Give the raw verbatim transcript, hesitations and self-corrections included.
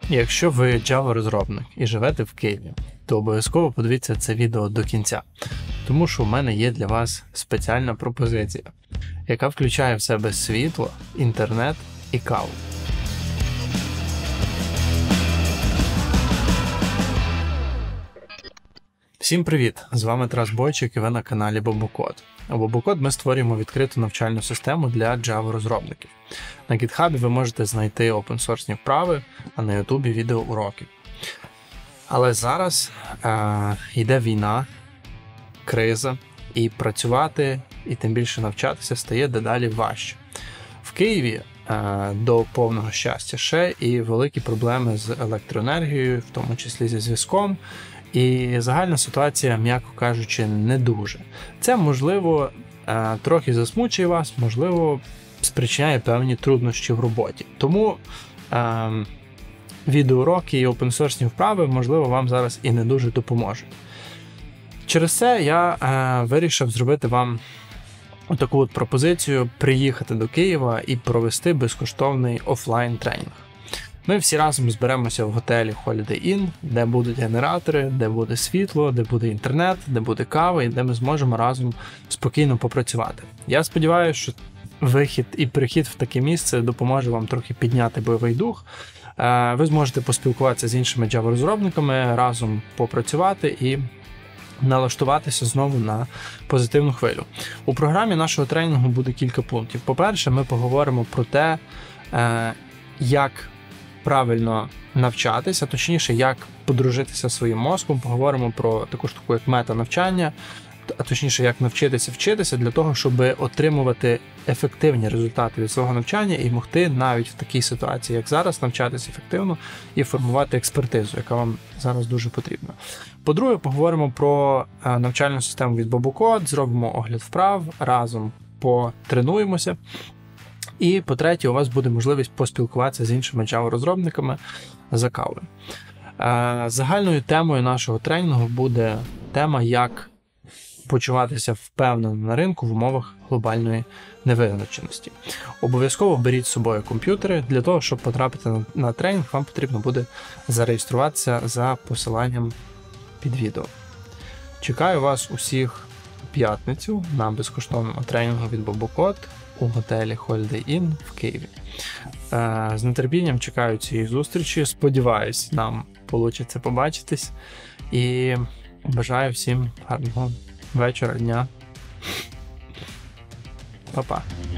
Якщо ви Java-розробник і живете в Києві, то обов'язково подивіться це відео до кінця, тому що в мене є для вас спеціальна пропозиція, яка включає в себе світло, інтернет і каву. Всім привіт! З вами Тарас Бойчик і ви на каналі Бобокод. У Бобокод ми створюємо відкриту навчальну систему для Java-розробників. На GitHub ви можете знайти опенсорсні вправи, а на YouTube відеоуроки. Але зараз е, йде війна, криза, і працювати, і тим більше навчатися стає дедалі важче. В Києві е, до повного щастя ще і великі проблеми з електроенергією, в тому числі зі зв'язком. І загальна ситуація, м'яко кажучи, не дуже. Це, можливо, трохи засмучує вас, можливо, спричиняє певні труднощі в роботі. Тому е, відеоуроки і опенсорсні вправи, можливо, вам зараз і не дуже допоможуть. Через це я е, вирішив зробити вам таку от пропозицію приїхати до Києва і провести безкоштовний офлайн-тренінг. Ми всі разом зберемося в готелі Holiday Inn, де будуть генератори, де буде світло, де буде інтернет, де буде кава і де ми зможемо разом спокійно попрацювати. Я сподіваюся, що вихід і перехід в таке місце допоможе вам трохи підняти бойовий дух. Ви зможете поспілкуватися з іншими Java-розробниками, разом попрацювати і налаштуватися знову на позитивну хвилю. У програмі нашого тренінгу буде кілька пунктів. По-перше, ми поговоримо про те, як правильно навчатися, точніше, як подружитися зі своїм мозком, поговоримо про таку штуку, як мета-навчання, а точніше, як навчитися вчитися для того, щоб отримувати ефективні результати від свого навчання і могти навіть в такій ситуації, як зараз, навчатися ефективно і формувати експертизу, яка вам зараз дуже потрібна. По-друге, поговоримо про навчальну систему від Бобокод, зробимо огляд вправ, разом потренуємося. І, по-третє, у вас буде можливість поспілкуватися з іншими Java-розробниками за кавою. Загальною темою нашого тренінгу буде тема, як почуватися впевнено на ринку в умовах глобальної невизначеності. Обов'язково беріть з собою комп'ютери. Для того, щоб потрапити на тренінг, вам потрібно буде зареєструватися за посиланням під відео. Чекаю вас усіх у п'ятницю на безкоштовному тренінгу від Бобокод у готелі Holiday Inn в Києві. З нетерпінням чекаю цієї зустрічі. Сподіваюсь, нам вийде побачитись. І бажаю всім гарного вечора, дня. Па-па.